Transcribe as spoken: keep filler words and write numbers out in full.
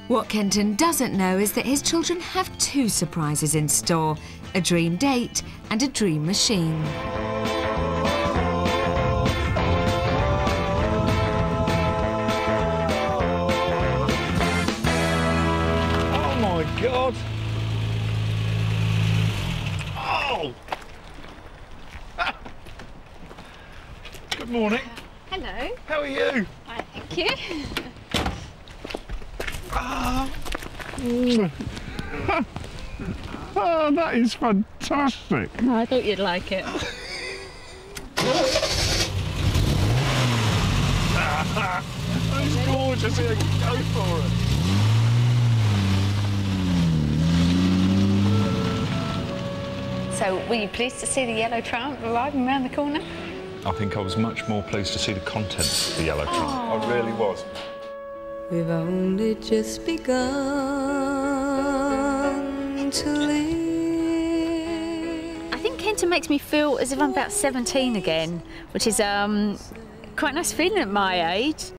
What Kenton doesn't know is that his children have two surprises in store, a dream date and a dream machine. Oh my God! Oh! Ah. Good morning. Hello. How are you? Hi, thank you. Ah. Mm. Oh, that is fantastic. Oh, I thought you'd like it. That's gorgeous. Here, go for it. So, were you pleased to see the yellow Triumph arriving around the corner? I think I was much more pleased to see the contents of the yellow Triumph. Oh. I really was. We've only just begun to live. I think Kenton makes me feel as if I'm about seventeen again, which is um, quite a nice feeling at my age.